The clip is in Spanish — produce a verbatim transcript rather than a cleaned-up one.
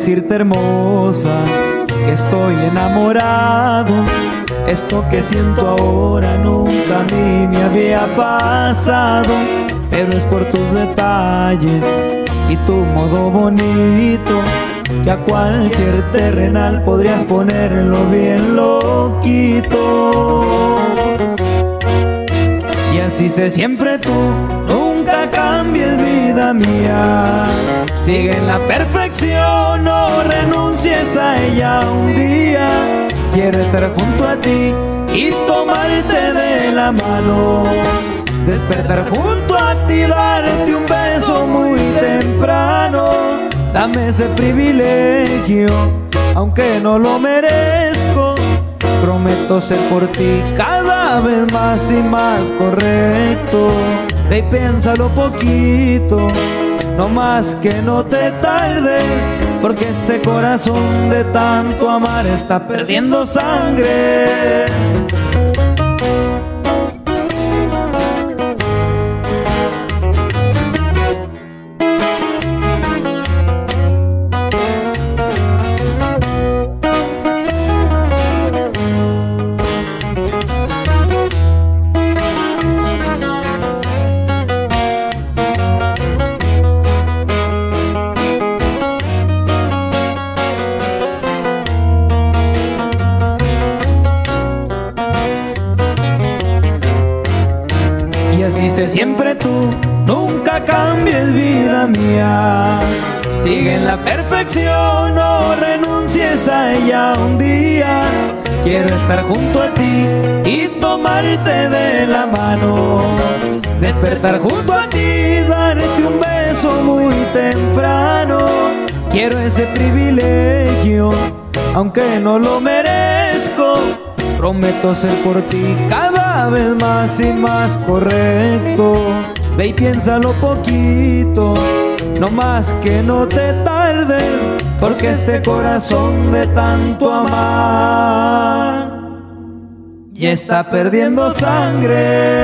decirte, hermosa, que estoy enamorado. Esto que siento ahora nunca a mí me había pasado, pero es por tus detalles y tu modo bonito, que a cualquier terrenal podrías ponerlo bien loquito. Y así sé siempre tú, nunca cambies, vida mía. Sigue en la perfección, no renuncies a ella un día. Quiero estar junto a ti y tomarte de la mano, despertar junto a ti, darte un beso muy temprano. Dame ese privilegio, aunque no lo merezco. Prometo ser por ti cada vez más y más correcto. Ve y piénsalo poquito, no más que no te tardes, porque este corazón de tanto amar está perdiendo sangre. Y así sé siempre tú, nunca cambies, vida mía. Sigue en la perfección, no renuncies a ella un día. Quiero estar junto a ti y tomarte de la mano, despertar junto a ti, darte un beso muy temprano. Quiero ese privilegio, aunque no lo merezco. Prometo ser por ti cada vez más y más correcto. Ve y piénsalo poquito, no más que no te tardes, porque este corazón de tanto amar ya está perdiendo sangre.